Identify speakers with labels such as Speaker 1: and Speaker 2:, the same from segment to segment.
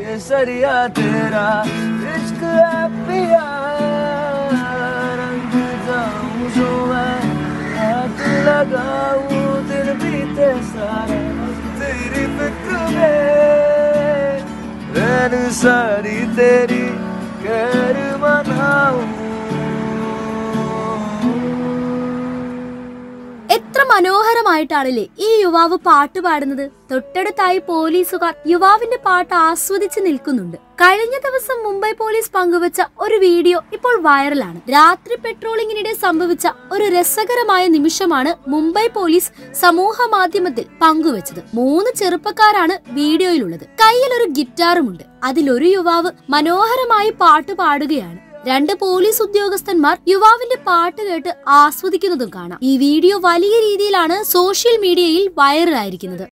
Speaker 1: केसरिया तेरा इश्क है पिया रंग जाऊं जो मैं हाथ लगाऊं दिन बीते सारा तेरी फिक्र में रहन सारी तेरी कैर मनाऊं
Speaker 2: എത്ര മനോഹരമായിട്ടാണല്ലേ ഈ യുവാവ് പാട്ട് പാടുന്നത്. തൊട്ടടുത്തായി പോലീസുകാർ യുവാവിന്റെ പാട്ട് ആസ്വദിച്ച് നിൽക്കുന്നുണ്ട്. കഴിഞ്ഞ ദിവസം മുംബൈ പോലീസ് പങ്കുവച്ച ഒരു വീഡിയോ ഇപ്പോൾ വൈറലാണ്. രാത്രി പെട്രോളിങ്ങിനിടെ സംഭവിച്ച ഒരു രസകരമായ നിമിഷമാണ് മുംബൈ പോലീസ് സമൂഹ മാധ്യമത്തിൽ പങ്കുവച്ചത്. 3 ചെറുപ്പക്കാരാണ് വീഡിയോയിലുള്ളത്. കയ്യിൽ ഒരു ഗിറ്റാറുമുണ്ട്. അതിലൊരു യുവാവ് മനോഹരമായി പാട്ട് പാടുകയാണ്. 2 പോലീസ് ഉദ്യോഗസ്ഥന്മാർ യുവാവിന്റെ പാട്ട് കേട്ട് ആസ്വദിക്കുന്നതും കാണാം. ഈ വീഡിയോ വലിയ രീതിയിലാണ് സോഷ്യൽ മീഡിയയിൽ വൈറലായിരിക്കുന്നത്.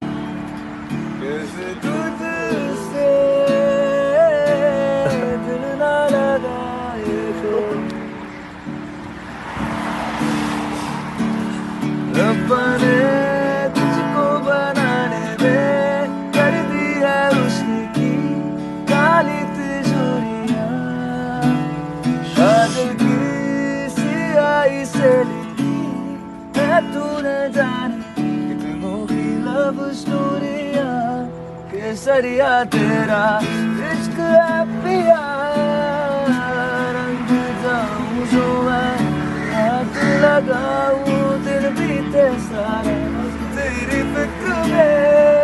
Speaker 1: केसरिया तेरा इश्क है पिया रंग जाऊं जो मैं हाथ लगाऊं दिन बीते सारा तेरी फिक्र में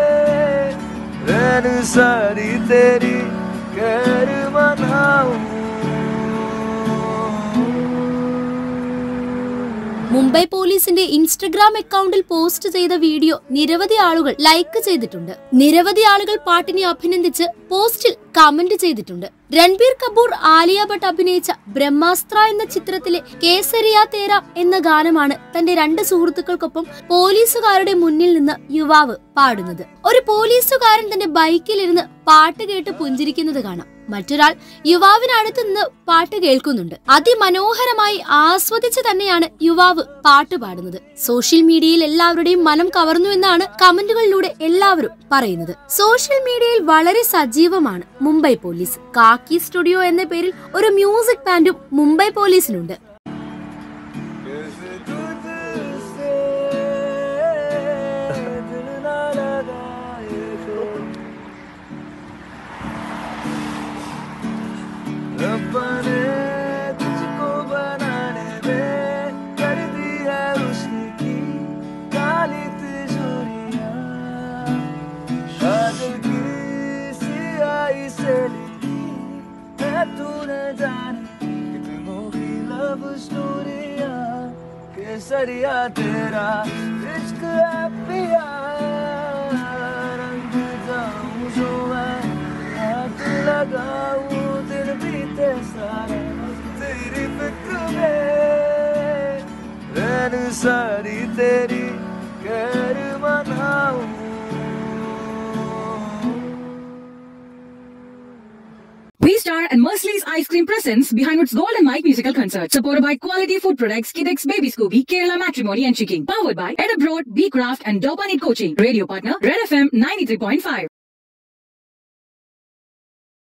Speaker 1: रहन सारी तेरी कैर मनाऊं
Speaker 2: മുംബൈ പോലീസിന്റെ ഇൻസ്റ്റഗ്രാം അക്കൗണ്ടിൽ പോസ്റ്റ് ചെയ്ത വീഡിയോ നിരവധി ആളുകൾ ലൈക്ക് ചെയ്തിട്ടുണ്ട്. നിരവധി ആളുകൾ പാട്ടിനെ അഭിനന്ദിച്ച് പോസ്റ്റിൽ കമന്റ് ചെയ്തിട്ടുണ്ട്. രൺബീർ കപൂർ, ആലിയ ഭട്ട് അഭിനയിച്ച ബ്രഹ്മാസ്ത്ര എന്ന ചിത്രത്തിലെ കേസരിയ തേര എന്ന ഗാനമാണ് തന്റെ 2 സുഹൃത്തുക്കൾക്കൊപ്പം പോലീസുകാരുടെ മുന്നിൽ നിന്ന് യുവാവ് പാടുന്നത്. ഒരു പോലീസുകാരൻ തന്റെ ബൈക്കിലിരുന്ന് പാട്ട് കേട്ട് പുഞ്ചിരിക്കുന്നത് കാണാം. മറ്റൊരാൾ യുവാവിനടുത്ത് നിന്ന് പാട്ട് കേൾക്കുന്നുണ്ട്. അതിമനോഹരമായി ആസ്വദിച്ച് തന്നെയാണ് യുവാവ് പാട്ട് പാടുന്നത്. സോഷ്യൽ മീഡിയയിൽ എല്ലാവരുടെയും മനം കവർന്നു എന്നാണ് കമന്റുകളിലൂടെ എല്ലാവരും പറയുന്നത്. സോഷ്യൽ മീഡിയയിൽ വളരെ സജീവമാണ് മുംബൈ പോലീസ്. കാക്കി സ്റ്റുഡിയോ എന്ന പേരിൽ ഒരു മ്യൂസിക് ബാൻഡും മുംബൈ പോലീസിനുണ്ട്.
Speaker 1: केसरिया तेरा इश्क है पिया रंग जाऊं जो मैं हाथ लगाऊं दिन बीते सारा तेरी फिक्र में रहन सारी तेरी कैर मनाऊं
Speaker 3: V-Star and Merciless Ice Cream presents Behindwoods Gold and Mike musical concert, supported by quality food products, Kidex Baby Scooby, Kerala Matrimony and Chicken, powered by Ed Abroad, B Craft and Dopanit Coaching. Radio partner Red FM 93.5.